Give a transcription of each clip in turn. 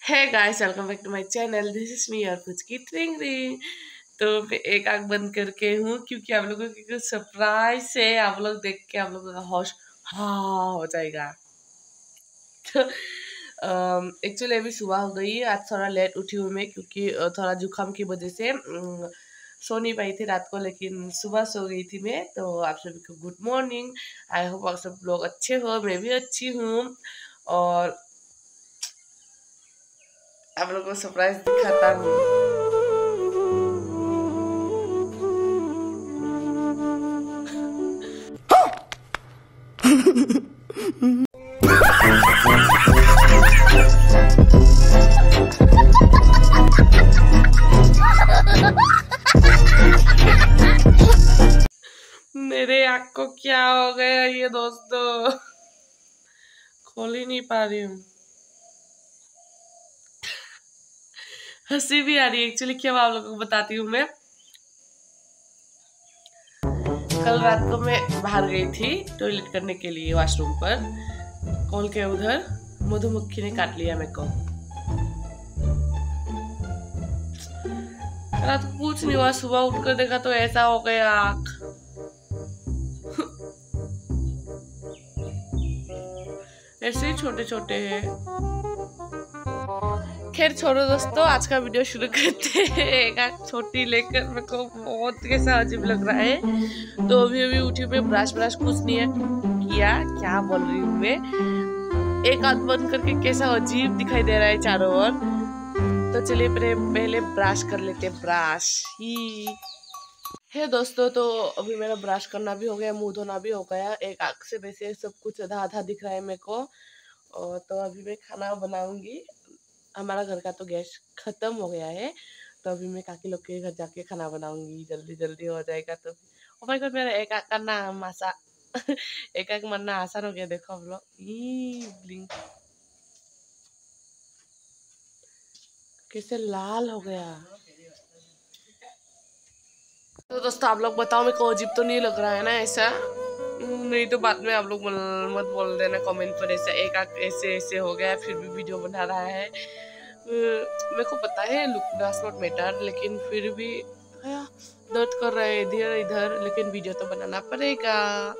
है guys, welcome back to my channel. This is me और कुछ की ट्रिंग रिंग। तो मैं एक आंख बंद करके हूँ क्योंकि आप लोगों की कुछ सरप्राइज है। आप लोग देख के आप लोगों का होश हाँ हो जाएगा। तो एक्चुअली अभी सुबह हो गई। आज थोड़ा लेट उठी हूँ मैं क्योंकि थोड़ा जुकाम की वजह से सो नहीं पाई थी रात को, लेकिन सुबह सो गई थी मैं। तो आप सभी को गुड मॉर्निंग। आई होप आप सब लोग अच्छे हो, मैं भी अच्छी हूँ। और आप लोगों को सरप्राइज दिखाता हूँ। मेरे आँख को क्या हो गया ये दोस्तों, खोल ही नहीं पा रही हूँ। हंसी भी आ रही है एक्चुअली। क्या आप लोगों को बताती हूँ मैं। कल रात को मैं बाहर गई थी टॉयलेट करने के लिए वॉशरूम पर। कॉल के उधर मधुमक्खी ने काट लिया मेरे को। रात को कुछ नहीं हुआ, सुबह उठकर देखा तो ऐसा हो गया आँख। ऐसे ही छोटे छोटे हैं। खैर छोड़ो दोस्तों, आज का वीडियो शुरू करते हैं। एक आँख छोटी लेकर मेरे को बहुत कैसा अजीब लग रहा है। तो अभी उठी मैं, ब्रश कुछ नहीं है किया। क्या बोल रही हूँ मैं। एक आँख बंद करके कैसा अजीब दिखाई दे रहा है चारों ओर। तो चलिए पहले ब्रश कर लेते हैं। ब्रश ही है दोस्तों। तो अभी मेरा ब्रश करना भी हो गया, मुंह धोना भी हो गया। एक आँख से वैसे सब कुछ आधा आधा दिख रहा है मेरे को। और तो अभी मैं खाना बनाऊंगी। हमारा घर का तो गैस खत्म हो गया है, तो अभी मैं काकी लोग के घर जाके खाना बनाऊंगी। जल्दी जल्दी हो जाएगा। तो ओ माय गॉड, मेरा एक आँख करना एक आँख मरना आसान हो गया। देखो आप लोग, ब्लिंक कैसे लाल हो गया। तो दोस्तों आप लोग बताओ, मेरे को अजीब तो नहीं लग रहा है ना ऐसा? नहीं तो बाद में आप लोग मत बोल देना कमेंट पर ऐसा एक आँख ऐसे ऐसे हो गया फिर भी वीडियो बना रहा है। मेरे को पता है लुक डज नॉट मैटर, लेकिन फिर भी दर्द कर रहा है इधर इधर, लेकिन वीडियो तो बनाना पड़ेगा।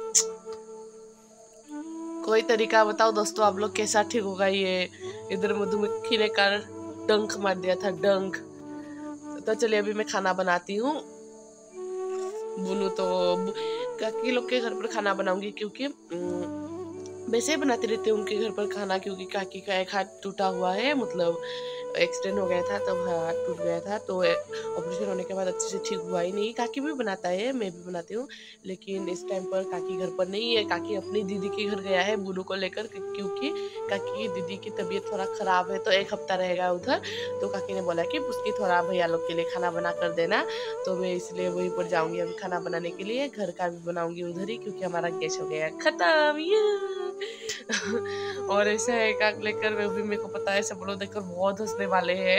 कोई तरीका बताओ दोस्तों, आप लोग कैसा ठीक होगा ये। इधर मधुमक्खी ने कर डंक मार दिया था, डंक। तो चलिए अभी मैं खाना बनाती हूँ। बुनू तो काकी लोग के घर पर खाना बनाऊंगी क्योंकि वैसे ही बनाती रहती हूँ उनके घर पर खाना, क्योंकि काकी का एक हाथ टूटा हुआ है, मतलब एक्सीडेंट हो गया था तब हाथ टूट गया था। तो ऑपरेशन होने के बाद अच्छे से ठीक हुआ ही नहीं। काकी भी बनाता है, मैं भी बनाती हूँ, लेकिन इस टाइम पर काकी घर पर नहीं है। काकी अपनी दीदी के घर गया है बुनू को लेकर, क्योंकि काकी की दीदी की तबीयत थोड़ा खराब है, तो एक हफ्ता रहेगा उधर। तो काकी ने बोला कि उसकी थोड़ा भैया लोग के लिए खाना बना कर देना। तो मैं इसलिए वहीं पर जाऊंगी अभी खाना बनाने के लिए। घर का भी बनाऊंगी उधर ही, क्योंकि हमारा गैस हो गया खत्म। और ऐसे एक आग लेकर मैं भी, मेरे को पता है सब लोग देखकर बहुत हंसने वाले हैं।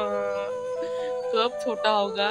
कब छोटा होगा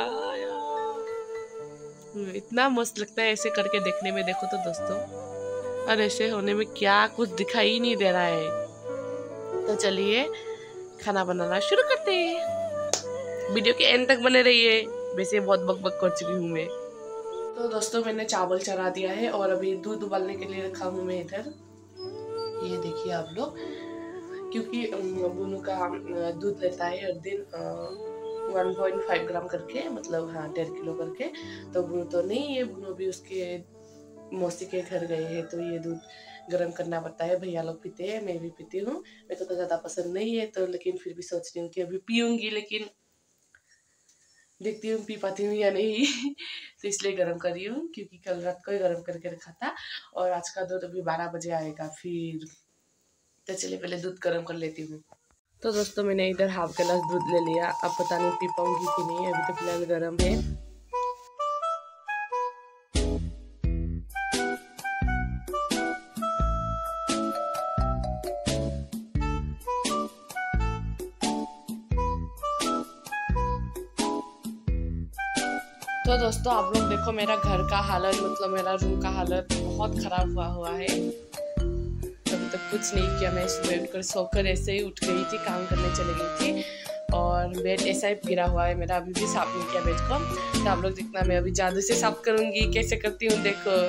इतना मस्त लगता है ऐसे करके देखने में। देखो तो दोस्तों, और ऐसे होने में क्या कुछ दिखाई ही नहीं दे रहा है। तो चलिए खाना बनाना शुरू करते हैं। वीडियो के एंड तक बने रहिए। वैसे बहुत बक कर चुकी हूँ मैं। तो दोस्तों मैंने चावल चढ़ा दिया है और अभी दूध उबालने के लिए रखा हूँ मैं इधर। ये देखिए आप लोग, क्योंकि बुनू का दूध लेता है हर दिन 1.5 ग्राम करके, मतलब हाँ 1.5 किलो करके। तो बुनू तो नहीं है, बुनू भी उसके मौसी के घर गए हैं, तो ये दूध गर्म करना पड़ता है। भैया लोग पीते हैं, मैं भी पीती हूँ। मेरे को तो ज़्यादा पसंद नहीं है, तो लेकिन फिर भी सोच रही हूँ कि अभी पीऊँगी, लेकिन देखती हूँ पी पाती हूँ या नहीं। तो इसलिए गर्म कर रही हूँ, क्योंकि कल रात को ही गर्म करके रखा था और आज का दूध अभी 12 बजे आएगा फिर। तो चलिए पहले दूध गर्म कर लेती हूँ। तो दोस्तों मैंने इधर हाफ गिलास दूध ले लिया। अब पता नहीं पी पाऊंगी कि नहीं, अभी तो फिलहाल गर्म है। तो दोस्तों आप लोग देखो मेरा घर का हालत, मतलब मेरा रूम का हालत बहुत खराब हुआ है। तो कुछ नहीं किया, मैं सुबह उठकर सोकर ऐसे ही उठ गई थी, काम करने चली गई थी और बेड ऐसा ही गिरा हुआ है मेरा, अभी भी साफ नहीं किया बेड को। तो आप लोग देखना, मैं अभी जादू से साफ करूँगी, कैसे करती हूँ देखो।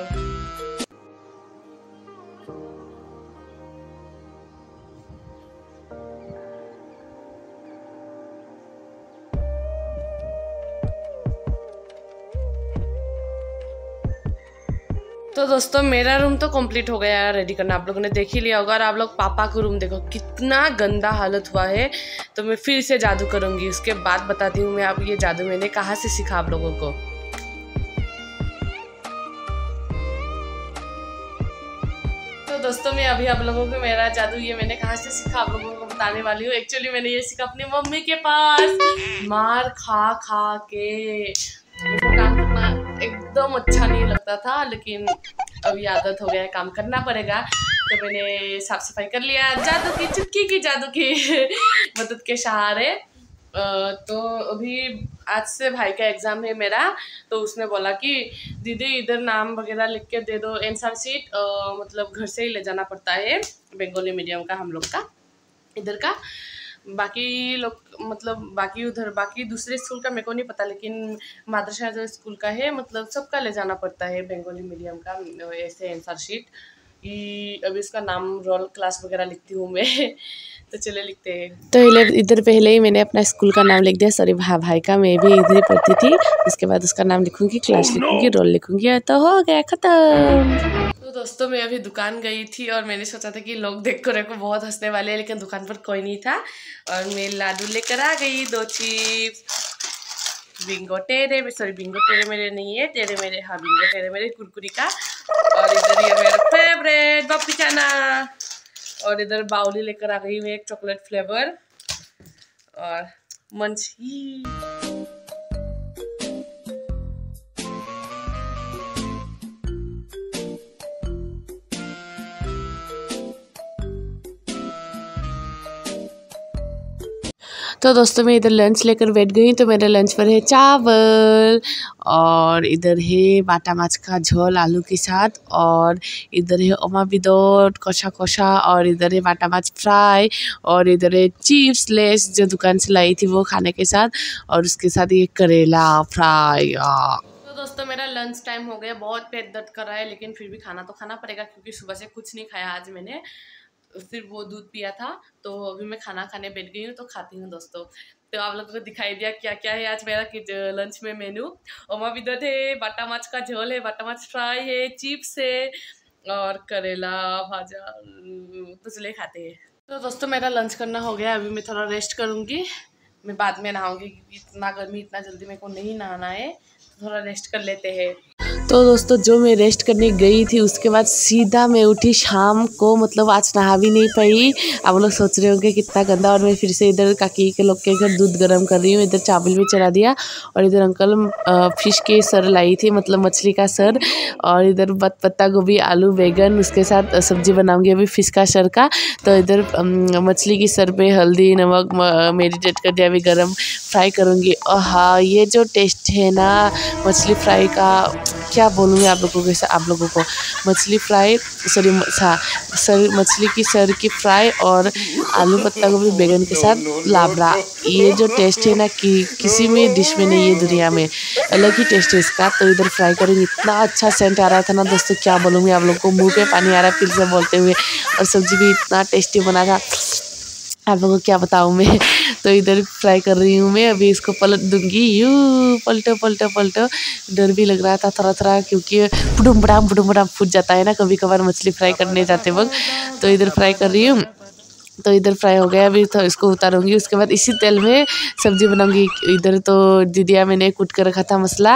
तो दोस्तों मेरा रूम तो कंप्लीट हो गया है रेडी करना, आप लोगों ने देख ही लिया होगा। और आप लोग पापा का रूम देखो कितना गंदा हालत हुआ है। तो मैं फिर से जादू करूंगी, उसके बाद बताती हूँ मैं आप ये जादू मैंने कहाँ से सीखा आप लोगों को। तो दोस्तों मैं अभी आप लोगों को मेरा जादू ये मैंने कहाँ से सीखा आप लोगों को बताने वाली हूँ। एक्चुअली मैंने ये सीखा अपनी मम्मी के पास, मार खा खा के। काम करना एकदम अच्छा नहीं लगता था, लेकिन अभी आदत हो गया है, काम करना पड़ेगा। तो मैंने साफ सफाई कर लिया जादू की, चुटकी की जादू की मदद के सहारे। तो अभी आज से भाई का एग्ज़ाम है मेरा, तो उसने बोला कि दीदी इधर नाम वगैरह लिख के दे दो, आंसर शीट मतलब घर से ही ले जाना पड़ता है, बंगाली मीडियम का हम लोग का इधर का। बाकी लोग मतलब बाकी उधर बाकी दूसरे स्कूल का मेरे को नहीं पता, लेकिन माद्रासा जो स्कूल का है मतलब सबका ले जाना पड़ता है बंगाली मीडियम का ऐसे आंसर शीट। अभी उसका नाम रोल क्लास वगैरह लिखती हूँ मैं तो चले लिखते हैं। तो इधर पहले ही मैंने अपना स्कूल का नाम लिख दिया, सॉरी भाई का, मैं भी इधर ही पढ़ती थी। उसके बाद उसका नाम लिखूंगी, क्लास लिखूंगी, रोल लिखूंगी, तो हो गया खत्म। तो दोस्तों मैं अभी दुकान गई थी और मैंने सोचा था कि लोग देख कर को बहुत हंसने वाले हैं, लेकिन दुकान पर कोई नहीं था और मैं लाडू लेकर आ गई, 2 चिप्स, बिंगो टेढ़े, सॉरी बिंगो टेढ़े मेरे नहीं है, टेढ़े मेरे, हाँ बिंगो टेढ़े मेरे कुरकुरी का। और इधर ये मेरा फेवरेट बप्पी चाना, और इधर बाउली लेकर आ गई हूँ एक चॉकलेट फ्लेवर और मंची। तो दोस्तों मैं इधर लंच लेकर बैठ गई, तो मेरे लंच पर है चावल और इधर है बाटा माछ का झोल आलू के साथ, और इधर है ओमा बिदोट कषा कषा, और इधर है बाटा माछ फ्राई, और इधर है चिप्स लेस जो दुकान से लाई थी वो खाने के साथ, और उसके साथ ये करेला फ्राई। तो दोस्तों मेरा लंच टाइम हो गया, बहुत पेट दर्द कर रहा है, लेकिन फिर भी खाना तो खाना पड़ेगा क्योंकि सुबह से कुछ नहीं खाया आज मैंने, सिर्फ वो दूध पिया था। तो अभी मैं खाना खाने बैठ गई हूँ, तो खाती हूँ दोस्तों। तो आप लोगों को दिखाई दिया क्या क्या है आज मेरा लंच में मेन्यू। ओमा बिदत है, बाटा माछ का झोल है, बाटा माछ फ्राई है, चिप्स है और करेला भाजा, तो चले खाते हैं। तो दोस्तों मेरा लंच करना हो गया, अभी मैं थोड़ा रेस्ट करूँगी, मैं बाद में नहाऊँगी क्योंकि इतना गर्मी इतना जल्दी मेरे को नहीं नहाना है, तो थोड़ा रेस्ट कर लेते हैं। तो दोस्तों जो मैं रेस्ट करने गई थी उसके बाद सीधा मैं उठी शाम को, मतलब आज नहा भी नहीं पाई। आप लोग सोच रहे होंगे कितना गंदा। और मैं फिर से इधर काकी के लोग के घर दूध गर्म कर रही हूँ, इधर चावल भी चढ़ा दिया, और इधर अंकल फिश के सर लाई थी, मतलब मछली का सर, और इधर पत्ता गोभी आलू बैगन उसके साथ सब्जी बनाऊंगी अभी फिश का सर का। तो इधर मछली की सर पे हल्दी नमक मेरिनेट कर दिया, अभी गरम फ्राई करूँगी। और हाँ ये जो टेस्ट है ना मछली फ्राई का, क्या बोलूँगी आप लोगों को मछली फ्राई, सॉरी मछली की सर की फ्राई और आलू पत्ता गोभी बैगन के साथ लाबड़ा, ये जो टेस्ट है ना कि किसी में डिश में नहीं है दुनिया में, अलग ही टेस्ट है इसका। तो इधर फ्राई करूँगी, इतना अच्छा सेंट आ रहा था ना दोस्तों, क्या बोलूँगी आप लोगों को, मुँह पे पानी आ रहा है फिर से बोलते हुए। और सब्जी भी इतना टेस्टी बना था, आप लोगों को क्या बताऊँ मैं। तो इधर फ्राई कर रही हूँ मैं, अभी इसको पलट दूंगी, यूँ पलटो। डर भी लग रहा था थोड़ा क्योंकि फुडुम फूट जाता है ना कभी कभार मछली फ्राई करने जाते वक्त। तो इधर फ्राई कर रही हूँ, तो इधर फ्राई हो गया, अभी तो इसको उतारूंगी, उसके बाद इसी तेल में सब्जी बनाऊंगी। इधर तो दीदिया मैंने कूट कर रखा था मसाला,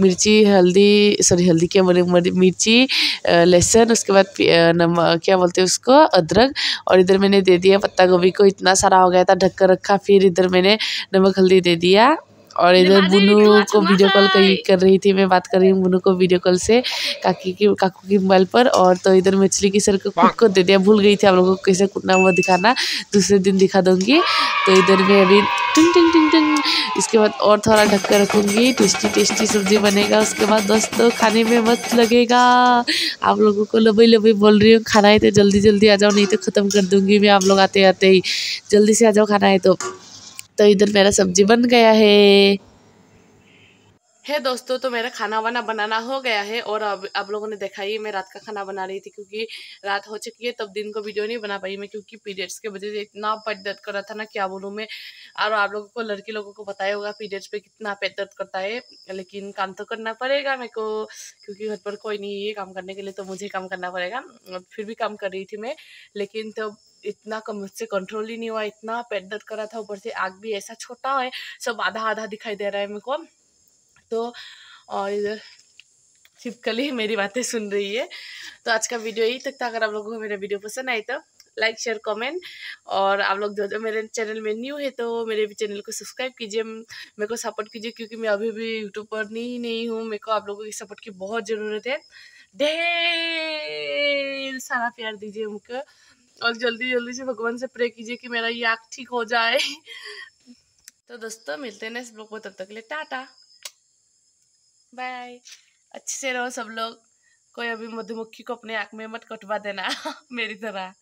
हल्दी क्या बोले, मिर्ची लहसुन, उसके बाद क्या बोलते हैं उसको, अदरक, और इधर मैंने दे दिया पत्ता गोभी को, इतना सारा हो गया था ढक कर रखा। फिर इधर मैंने नमक हल्दी दे दिया, और इधर बुनू को वीडियो कॉल कर रही थी, मैं बात कर रही हूँ बुनू को वीडियो कॉल से काकू की मोबाइल पर। और तो इधर मछली की सर को कूट को दे दिया, भूल गई थी आप लोगों को कैसे कूटना वो दिखाना, दूसरे दिन दिखा दूंगी। तो इधर मैं अभी टिंग टिंग टिंग टिंग। इसके बाद और थोड़ा ढक कर रखूँगी, टेस्टी टेस्टी सब्जी बनेगा। उसके बाद दोस्तों खाने में मस्त लगेगा। आप लोगों को लबई लबई बोल रही हूँ, खाना है तो जल्दी जल्दी आ जाओ, नहीं तो ख़त्म कर दूँगी मैं आप लोग आते आते ही। जल्दी से आ जाओ, खाना है तो इधर मेरा सब्जी बन गया है दोस्तों। तो मेरा खाना वाना बनाना हो गया है और अब आप लोगों ने देखा ही मैं रात का खाना बना रही थी, क्योंकि रात हो चुकी है, तब दिन को वीडियो नहीं बना पाई मैं, क्योंकि पीरियड्स के वजह से इतना पेट दर्द कर रहा था ना, क्या बोलूँ मैं। और आप लोगों को, लड़की लोगों को बताया होगा पीरियड्स पे कितना पेट दर्द करता है, लेकिन काम तो करना पड़ेगा मेरे को, क्योंकि घर पर कोई नहीं है काम करने के लिए, तो मुझे काम करना पड़ेगा। फिर भी काम कर रही थी मैं, लेकिन तो इतना कम मुझसे कंट्रोल ही नहीं हुआ, इतना पेट दर्द कर रहा था। ऊपर से आग भी ऐसा छोटा है, सब आधा आधा दिखाई दे रहा है मेरे को। तो और इधर छिपकली मेरी बातें सुन रही है। तो आज का वीडियो यही तक था। अगर आप लोगों को मेरा वीडियो पसंद आए तो लाइक शेयर कमेंट, और आप लोग जो मेरे चैनल में न्यू है तो मेरे भी चैनल को सब्सक्राइब कीजिए, मेरे को सपोर्ट कीजिए, क्योंकि मैं अभी भी यूट्यूब पर नहीं हूँ। मेरे को आप लोगों की सपोर्ट की बहुत ज़रूरत है। ढेर सारा प्यार दीजिए मुझको, और जल्दी जल्दी से भगवान से प्रे कीजिए कि मेरा ये आँख ठीक हो जाए। तो दोस्तों मिलते हैं नेक्स्ट ब्लॉग में, तब तक के लिए टाटा बाय। अच्छे से रहो सब लोग। कोई अभी मधुमक्खी को अपने आँख में मत कटवा देना मेरी तरह।